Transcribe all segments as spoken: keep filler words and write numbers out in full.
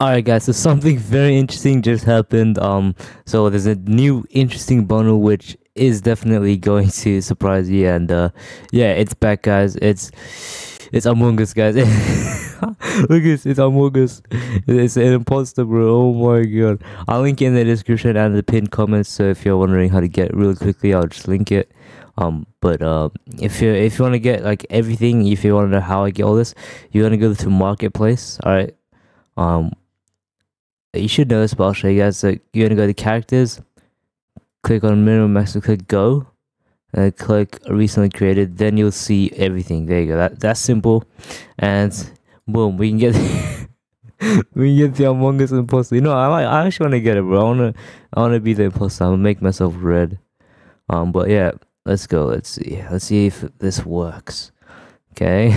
Alright guys, so something very interesting just happened. Um so there's a new interesting bundle which is definitely going to surprise you, and uh yeah, it's back guys. It's it's Among Us guys. Look at this, it's Among Us. It's an imposter bro. Oh my god. I'll link it in the description and the pinned comments, so if you're wondering how to get it really quickly, I'll just link it. Um but uh if you if you want to get like everything, if you want to know how I get all this, you're gonna go to Marketplace. Alright. Um you should know this, but I'll show you guys. So you're gonna go to characters, click on minimum maximum, click go, and click recently created. Then you'll see everything. There you go. That that's simple, and boom, we can get we can get the Among Us imposter. You know, I might, I actually want to get it, bro. I wanna I wanna be the imposter. I'm gonna make myself red. Um, but yeah, let's go. Let's see. Let's see if this works. Okay.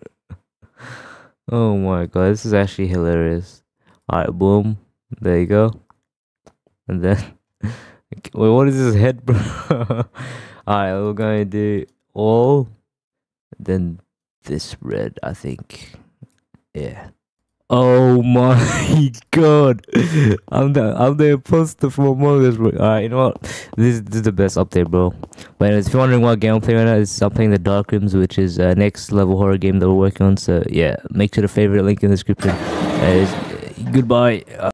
Oh my god, this is actually hilarious. Alright, boom. There you go. And then wait, what is this head, bro? Alright, we're gonna do all, then this red, I think. Yeah. Oh my god. I'm the I'm the imposter from Among Us, bro. Alright, you know what? This, this is the best update, bro. But anyways, if you're wondering what game I'm playing right now, is I'm playing the Dark Rooms, which is a next level horror game that we're working on. So yeah, make sure to favorite link in the description. Uh, goodbye.